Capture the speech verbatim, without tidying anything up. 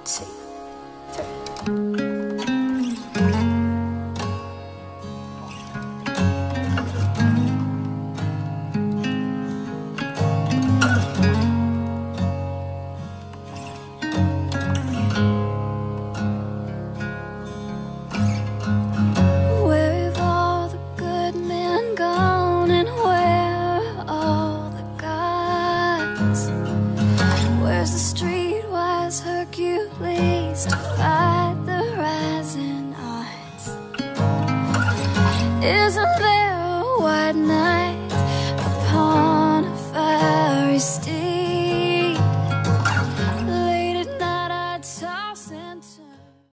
two, three. Where's the streetwise Hercules to fight the rising odds? Isn't there a white knight upon a fiery steed?